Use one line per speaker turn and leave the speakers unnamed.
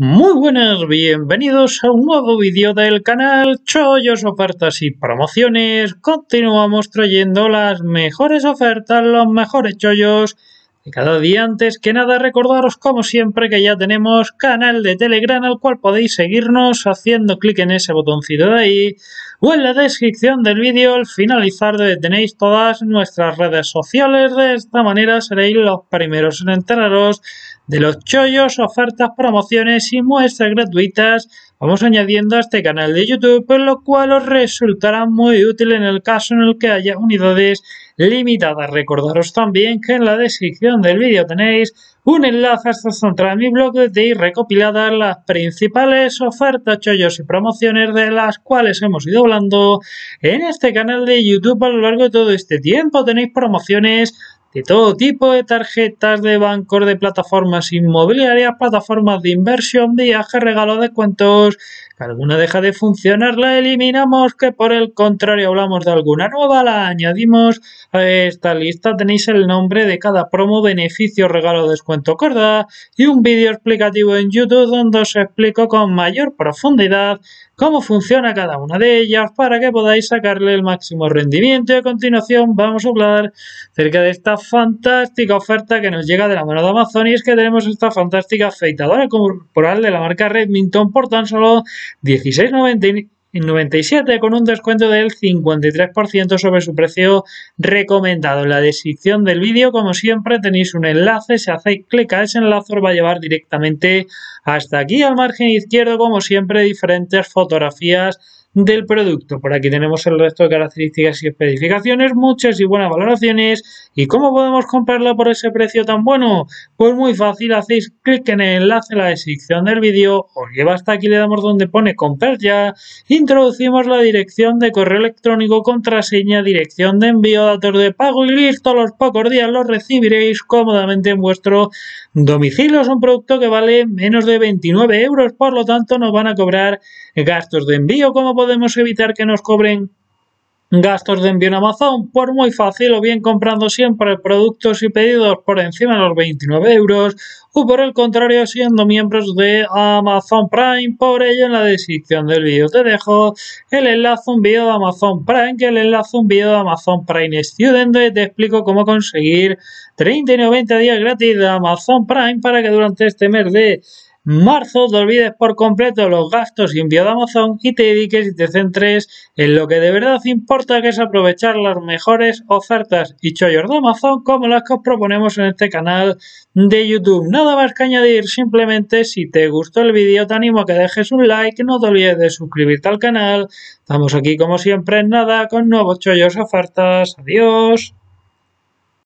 Muy buenas, bienvenidos a un nuevo vídeo del canal Chollos, Ofertas y Promociones. Continuamos trayendo las mejores ofertas, los mejores chollos de cada día. Antes que nada, recordaros como siempre que ya tenemos canal de Telegram al cual podéis seguirnos haciendo clic en ese botoncito de ahí o en la descripción del vídeo al finalizar donde tenéis todas nuestras redes sociales. De esta manera seréis los primeros en enteraros de los chollos, ofertas, promociones y muestras gratuitas vamos añadiendo a este canal de YouTube, lo cual os resultará muy útil en el caso en el que haya unidades limitadas. Recordaros también que en la descripción del vídeo tenéis un enlace hasta central mi blog donde tenéis recopiladas las principales ofertas, chollos y promociones de las cuales hemos ido hablando en este canal de YouTube a lo largo de todo este tiempo. Tenéis promociones de todo tipo de tarjetas de bancos, de plataformas inmobiliarias, plataformas de inversión, viajes, regalos, descuentos. Que alguna deja de funcionar, la eliminamos, que por el contrario hablamos de alguna nueva, la añadimos a esta lista. Tenéis el nombre de cada promo, beneficio, regalo, descuento, corda y un vídeo explicativo en YouTube donde os explico con mayor profundidad cómo funciona cada una de ellas para que podáis sacarle el máximo rendimiento. Y a continuación vamos a hablar acerca de esta fantástica oferta que nos llega de la mano de Amazon, y es que tenemos esta fantástica afeitadora corporal de la marca Redmington por tan solo 16,97 con un descuento del 53% sobre su precio recomendado. En la descripción del vídeo, como siempre, tenéis un enlace. Si hacéis clic a ese enlace os va a llevar directamente hasta aquí. Al margen izquierdo, como siempre, diferentes fotografías del producto. Por aquí tenemos el resto de características y especificaciones, muchas y buenas valoraciones. ¿Y cómo podemos comprarla por ese precio tan bueno? Pues muy fácil, hacéis clic en el enlace en la descripción del vídeo, os lleva hasta aquí, le damos donde pone comprar ya, introducimos la dirección de correo electrónico, contraseña, dirección de envío, datos de pago y listo. A los pocos días lo recibiréis cómodamente en vuestro domicilio. Es un producto que vale menos de 29 euros, por lo tanto nos van a cobrar gastos de envío. ¿Cómo podemos evitar que nos cobren gastos de envío en Amazon? Pues muy fácil, o bien comprando siempre productos y pedidos por encima de los 29 euros, o por el contrario siendo miembros de Amazon Prime. Por ello, en la descripción del vídeo te dejo el enlace a un vídeo de Amazon Prime, que el enlace a un vídeo de Amazon Prime Student, donde te explico cómo conseguir 30 y 90 días gratis de Amazon Prime para que durante este mes de marzo te olvides por completo los gastos y envío de Amazon y te dediques y te centres en lo que de verdad importa, que es aprovechar las mejores ofertas y chollos de Amazon como las que os proponemos en este canal de YouTube. Nada más que añadir, simplemente si te gustó el vídeo te animo a que dejes un like, no te olvides de suscribirte al canal. Estamos aquí como siempre en nada con nuevos chollos, ofertas. Adiós.